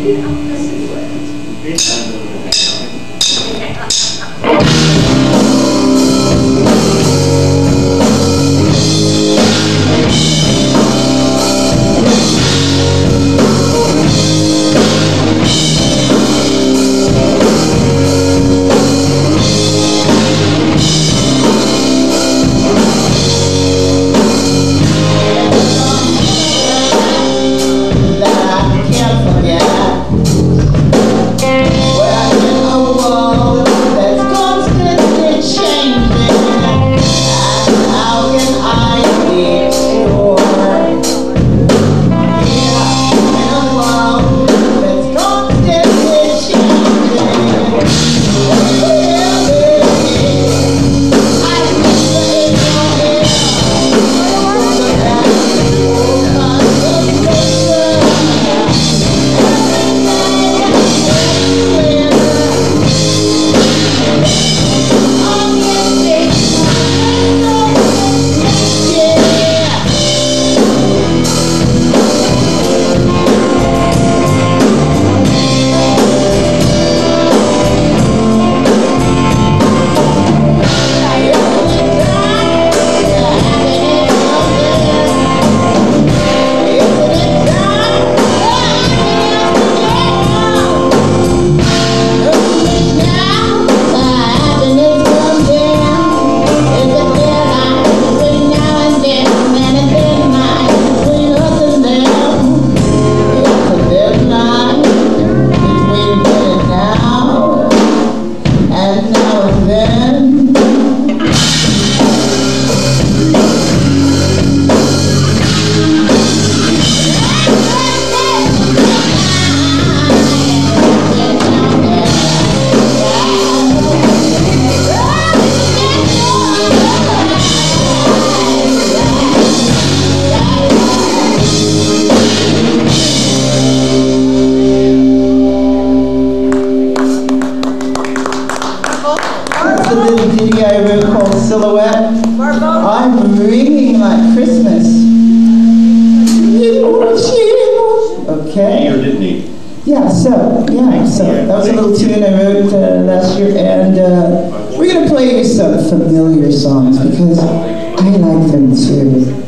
Silhouette. I'm ringing like Christmas. Okay. Or didn't he? Yeah, so that was a little tune I wrote last year, and we're going to play you some familiar songs because I like them too.